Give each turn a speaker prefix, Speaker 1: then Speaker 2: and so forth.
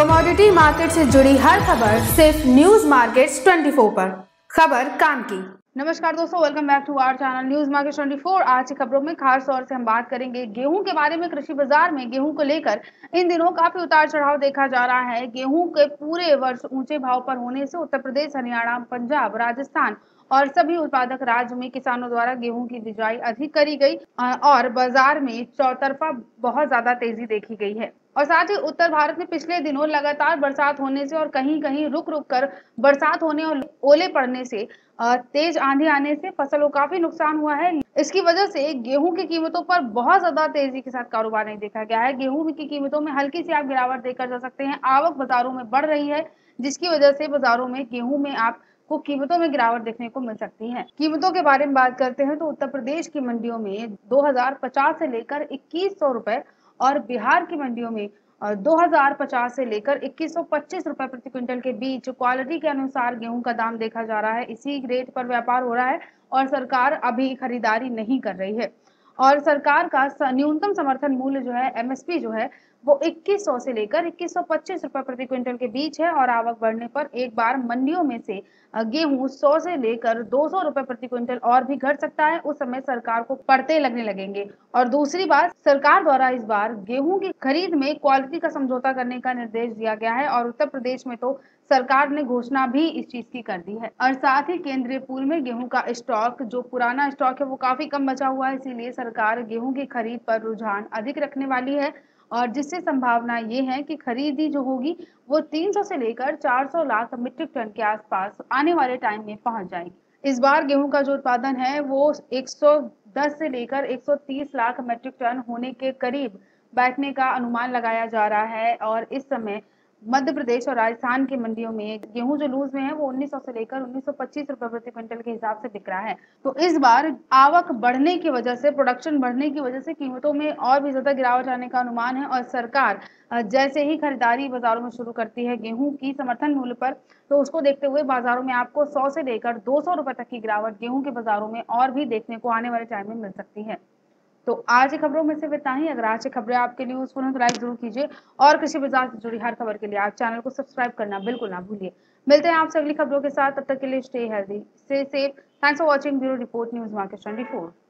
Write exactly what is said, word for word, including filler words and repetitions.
Speaker 1: Commodity market से जुड़ी हर खबर सिर्फ न्यूज मार्केट्स चौबीस पर। खबर काम की।
Speaker 2: नमस्कार दोस्तों, welcome back to our channel news market चौबीस। आज की खबरों में खास तौर से हम बात करेंगे गेहूं के बारे में। कृषि बाजार में गेहूं को लेकर इन दिनों काफी उतार चढ़ाव देखा जा रहा है। गेहूं के पूरे वर्ष ऊंचे भाव पर होने से उत्तर प्रदेश, हरियाणा, पंजाब, राजस्थान और सभी उत्पादक राज्य में किसानों द्वारा गेहूं की बिजाई अधिक करी गई और बाजार में चौतरफा बहुत ज्यादा तेजी देखी गई है। और साथ ही उत्तर भारत में पिछले दिनों लगातार बरसात होने से और कहीं कहीं रुक रुक कर बरसात होने और ओले पड़ने से, तेज आंधी आने से फसल को काफी नुकसान हुआ है। इसकी वजह से गेहूं की कीमतों पर बहुत ज्यादा तेजी के साथ कारोबार नहीं देखा गया है। गेहूं की कीमतों में हल्की सी आप गिरावट देखकर जा सकते हैं। आवक बाजारों में बढ़ रही है, जिसकी वजह से बाजारों में गेहूं में आप को कीमतों में गिरावट देखने को मिल सकती है। कीमतों के बारे में बात करते हैं तो उत्तर प्रदेश की मंडियों में दो हजार पचास से लेकर इक्कीस सौ रुपए और बिहार की मंडियों में दो हजार पचास से लेकर इक्कीस सौ पच्चीस रुपए प्रति क्विंटल के बीच क्वालिटी के अनुसार गेहूं का दाम देखा जा रहा है। इसी रेट पर व्यापार हो रहा है और सरकार अभी खरीदारी नहीं कर रही है। और सरकार का न्यूनतम समर्थन मूल्य जो है, एमएसपी जो है, वो इक्कीस सौ से लेकर इक्कीस सौ पच्चीस रुपए प्रति क्विंटल के बीच है। और आवक बढ़ने पर एक बार मंडियों में से गेहूं सौ से लेकर दो सौ रुपए प्रति क्विंटल और भी घट सकता है। उस समय सरकार को पड़ते लगने लगेंगे। और दूसरी बात, सरकार द्वारा इस बार गेहूं की खरीद में क्वालिटी का समझौता करने का निर्देश दिया गया है और उत्तर प्रदेश में तो सरकार ने घोषणा भी इस चीज की कर दी है। और साथ ही केंद्रीय पूल में गेहूं का स्टॉक, जो पुराना स्टॉक है, वो काफी कम बचा हुआ है। इसीलिए सरकार गेहूं की खरीद पर रुझान अधिक रखने वाली है और जिससे संभावना ये है कि खरीदी जो होगी वो तीन सौ से लेकर चार सौ लाख मीट्रिक टन के आसपास आने वाले टाइम में पहुंच जाएगी। इस बार गेहूं का जो उत्पादन है वो एक सौ दस से लेकर एक सौ तीस लाख मीट्रिक टन होने के करीब बैठने का अनुमान लगाया जा रहा है। और इस समय मध्य प्रदेश और राजस्थान की मंडियों में गेहूं जो लूज में है वो उन्नीस सौ से लेकर उन्नीस सौ पच्चीस रुपए प्रति क्विंटल के हिसाब से बिक रहा है। तो इस बार आवक बढ़ने की वजह से, प्रोडक्शन बढ़ने की वजह से कीमतों में और भी ज्यादा गिरावट आने का अनुमान है। और सरकार जैसे ही खरीदारी बाजारों में शुरू करती है गेहूं की समर्थन मूल्य पर, तो उसको देखते हुए बाजारों में आपको सौ से लेकर दो सौ रुपए तक की गिरावट गेहूं के बाजारों में और भी देखने को आने वाले टाइम में मिल सकती है। तो आज की खबरों में सिर्फ इतना ही। अगर आज की खबरें आपके लिए यूजफुल हैं तो लाइक जरूर कीजिए और कृषि बाजार से जुड़ी हर खबर के लिए आप चैनल को सब्सक्राइब करना बिल्कुल ना भूलिए। मिलते हैं आपसे अगली खबरों के साथ, तब तक के लिए stay healthy, stay safe. Thanks for watching bureau report news market चौबीस।